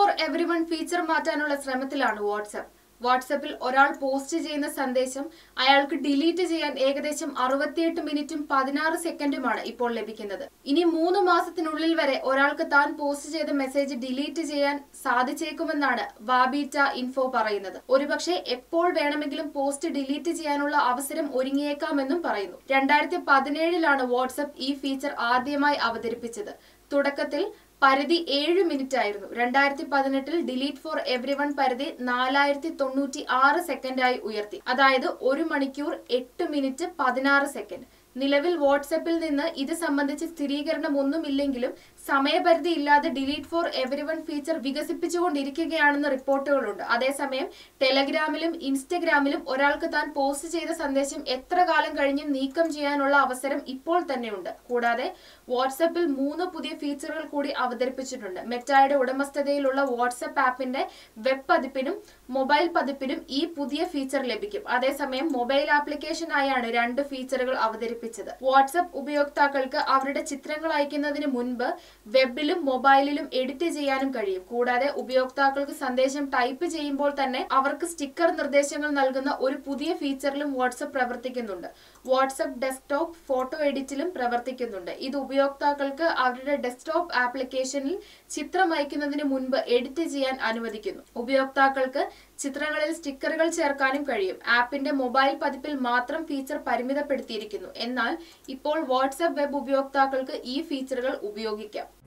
Four everyone feature മാറ്റാനുള്ള ശ്രമത്തിലാണ് WhatsApp. വാട്സ്ആപ്പിൽ ഒരാൾ പോസ്റ്റ് ചെയ്യുന്ന സന്ദേശം അയാൾക്ക് ഡിലീറ്റ് ചെയ്യാൻ ഏകദേശം 68 മിനിറ്റും 16 സെക്കൻഡുമാണ് ഇപ്പോൾ ലഭിക്കുന്നത്. ഇനി 3 മാസത്തിനുള്ളിൽ വരെ ഒരാൾക്ക് താൻ പോസ്റ്റ് ചെയ്ത മെസ്സേജ് ഡിലീറ്റ് ചെയ്യാൻ സാധിച്ചേക്കുമെന്നാണ് വാബീറ്റ ഇൻഫോ പറയുന്നത്. ഒരുപക്ഷെ എപ്പോൾ വേണമെങ്കിലും പോസ്റ്റ് ഡിലീറ്റ് ചെയ്യാനുള്ള അവസരം ഒരുങ്ങിയേക്കാമെന്നും പറയുന്നു. 2017 വാട്സ്ആപ്പ് ഈ ഫീച്ചർ ആദ്യമായി അവതരിപ്പിച്ചത്. തുടക്കത്തിൽ പരിധി 7 മിനിറ്റ് ആയിരുന്നു. 2018 ഡിലീറ്റ് ഫോർ എവരിവൺ പരിധി 4096 സെക്കൻഡായി ഉയർത്തി. അതായത് 1 മണിക്കൂർ 8 മിനിറ്റ് 16 സെക്കൻഡ്. നിലവിൽ വാട്സ്ആപ്പിൽ നിന്ന് ഇത് സംബന്ധിച്ച് സ്ഥിരീകരണമൊന്നുമില്ലെങ്കിലും സമയപരിധി ഇല്ലാതെ ഡിലീറ്റ് ഫോർ എവരിവൺ ഫീച്ചർ വികസിപ്പിച്ചുകൊണ്ടിരിക്കുകയാണെന്ന് റിപ്പോർട്ടുകളുണ്ട്. അതേസമയം ടെലഗ്രാമിലും ഇൻസ്റ്റഗ്രാമിലും ഒരാൾക്ക് താൻ പോസ്റ്റ് ചെയ്ത സന്ദേശം എത്ര കാലം കഴിഞ്ഞും നീക്കം ചെയ്യാനുള്ള അവസരം ഇപ്പോൾ തന്നെയുണ്ട്. കൂടാതെ വാട്സ്ആപ്പിൽ 3 പുതിയ ഫീച്ചറുകൾ കൂടി അവതരിപ്പിച്ചിട്ടുണ്ട്. മെറ്റയുടെ ഉടമസ്ഥതയിലുള്ള വാട്സ്ആപ്പ് ആപ്പിന്റെ വെബ് പതിപ്പിനും മൊബൈൽ പതിപ്പിനും ഈ പുതിയ ഫീച്ചർ ലഭിക്കും. അതേസമയം മൊബൈൽ ആപ്ലിക്കേഷനായാണ് 2 ഫീച്ചറുകൾ അവതരിപ്പിച്ചത്. വാട്സ്ആപ്പ് ഉപയോക്താക്കൾക്ക് അവരുടെ ചിത്രങ്ങൾ അയക്കുന്നതിന് മുൻപ് വെബിലും മൊബൈലിലും എഡിറ്റ് ചെയ്യാനും കഴിയും. കൂടാതെ ഉപയോക്താക്കൾക്ക് സന്ദേശം ടൈപ്പ് ചെയ്യുമ്പോൾ തന്നെ അവർക്ക് സ്റ്റിക്കർ നിർദ്ദേശങ്ങൾ നൽകുന്ന ഒരു പുതിയ ഫീച്ചറിലും വാട്സ്ആപ്പ് പ്രവർത്തിക്കുന്നുണ്ട്. വാട്സ്ആപ്പ് ഡെസ്ക്ടോപ്പ് ഫോട്ടോ എഡിറ്റിലും പ്രവർത്തിക്കുന്നുണ്ട്. ഇത് ഉപയോക്താക്കൾക്ക് അവരുടെ ഡെസ്ക്ടോപ്പ് ആപ്ലിക്കേഷനിൽ ചിത്രം അയക്കുന്നതിന് മുൻപ് എഡിറ്റ് ചെയ്യാൻ അനുവദിക്കുന്നു. ഉപയോക്താക്കൾക്ക് ചിത്രങ്ങളിൽ സ്റ്റിക്കറുകൾ ചേർക്കാനും കഴിയും. ആപ്പിന്റെ മൊബൈൽ പതിപ്പിൽ മാത്രം ഫീച്ചർ പരിമിതപ്പെടുത്തിയിരിക്കുന്നു. എന്നാൽ ഇപ്പോൾ വാട്സ്ആപ്പ് വെബ് ഉപയോക്താക്കൾക്ക് ഈ ഫീച്ചറുകൾ ഉപയോഗിക്കാം.